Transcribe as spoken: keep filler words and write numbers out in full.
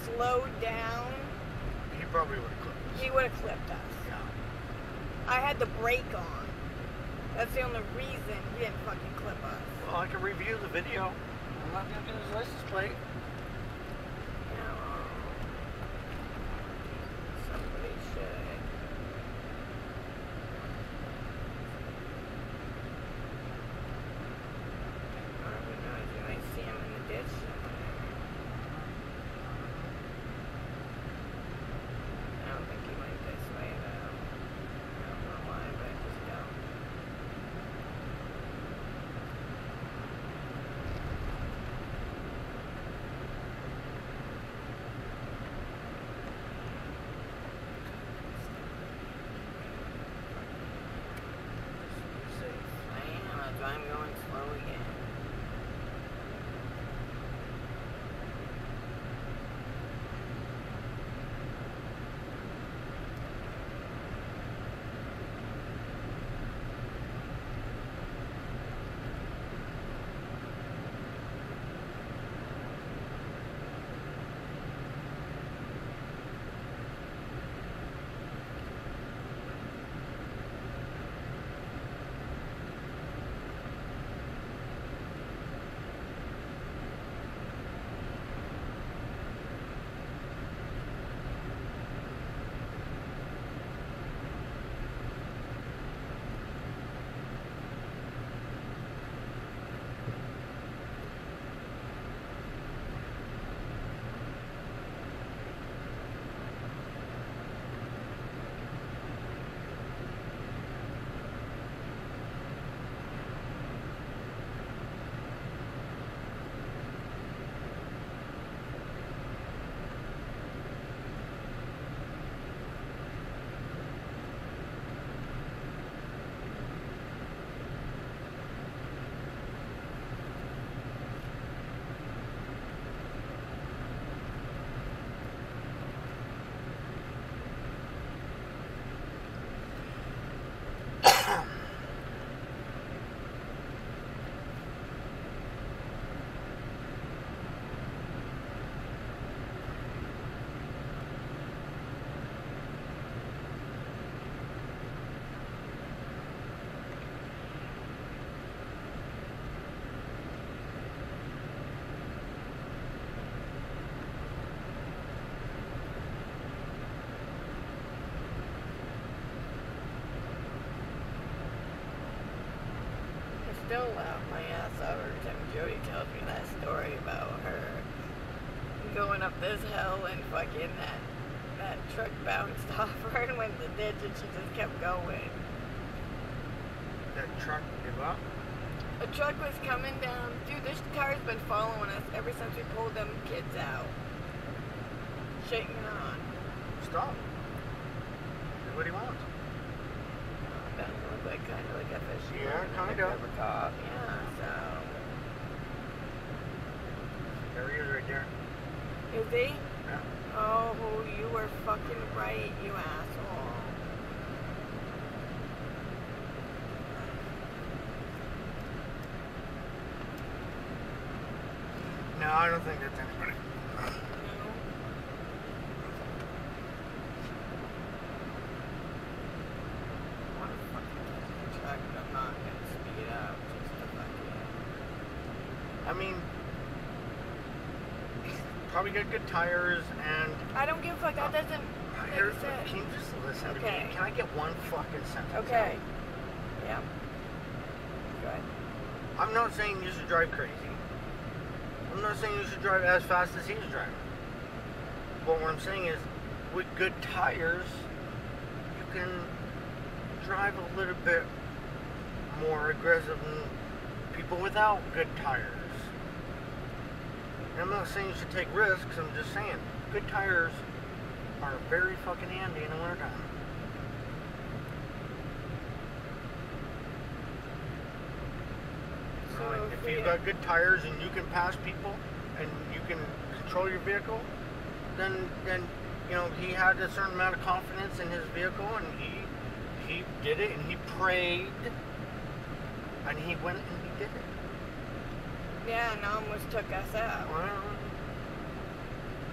slowed down, he probably would have clipped us. he would have clipped us. Yeah. I had the brake on. That's the only reason he didn't fucking clip us. Well, I can review the video. I'm not gonna get his license plate. Somebody should. I don't know. You might see him in the ditch somewhere. I don't think he went this way though. I don't know why, but I just don't. I'm going slow again. Still laugh my ass off every time Jody tells me that story about her going up this hill and fucking that that truck bounced off her and went in the ditch and she just kept going. That truck gave up? A truck was coming down. Dude, this car's been following us ever since we pulled them kids out. Shaking on. Stop. Do what he wants. Doesn't look like kind of like a fish. Yeah, kind of. Yeah, so. There he is right there. Is he? Yeah. Oh, you were fucking right, you asshole. No, I don't think that's anybody. I mean, probably got good tires and... I don't give a fuck, that doesn't make Here, sense. can you just listen Okay. to me? Can I get one fucking sentence Okay. out? Yeah. Good. I'm not saying you should drive crazy. I'm not saying you should drive as fast as he's driving. But what I'm saying is, with good tires, you can drive a little bit more aggressive than people without good tires. And I'm not saying you should take risks, I'm just saying, good tires are very fucking handy in the wintertime. So Like, if if we- you've got good tires and you can pass people and you can control your vehicle, then then you know he had a certain amount of confidence in his vehicle and he he did it and he prayed and he went and he did it. Yeah, and almost took us out. Well,